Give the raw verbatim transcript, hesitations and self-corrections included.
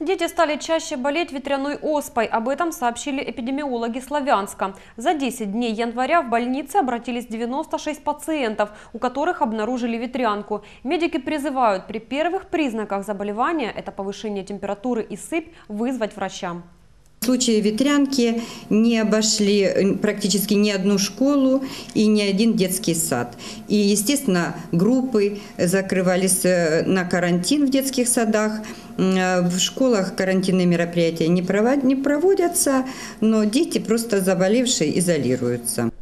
Дети стали чаще болеть ветряной оспой. Об этом сообщили эпидемиологи Славянска. За десять дней января в больнице обратились девяносто шесть пациентов, у которых обнаружили ветрянку. Медики призывают при первых признаках заболевания, это повышение температуры и сыпь, вызвать врача. Случаи ветрянки не обошли практически ни одну школу и ни один детский сад. И, естественно, группы закрывались на карантин в детских садах. В школах карантинные мероприятия не проводятся, но дети, просто заболевшие, изолируются.